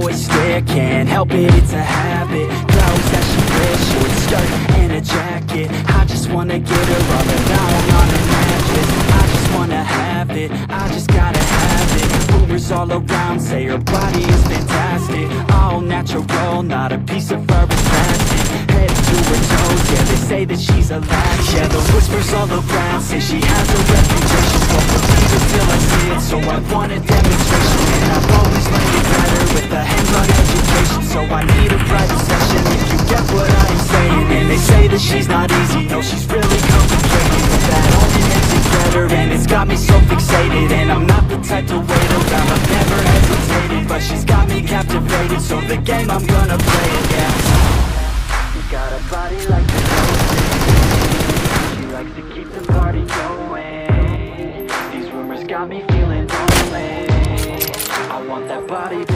joystick, can't help it, it's a habit. Clothes that she wears, short skirt and a jacket. I just wanna get her all alone on a mattress. I just wanna have it, I just gotta have it. Rumors all around say her body is fantastic. All natural, not a piece of fur is plastic. Head to her toes, yeah, they say that she's a latch. Yeah, the whispers all around say she has a reputation. Won't believe it till I see it, so I want a demonstration. And I've always learned it better with a hands-on education. So I need a private session if you get what I am saying. And they say that she's not easy, no, she's really complicated. But that only makes it better, and it's got me so fixated. And I'm not the type to wait around, I've never hesitated. But she's got me captivated, so the game, I'm gonna play it, yeah. You got a body like the ghost. She likes to keep the party going. These rumors got me feeling lonely. I want that body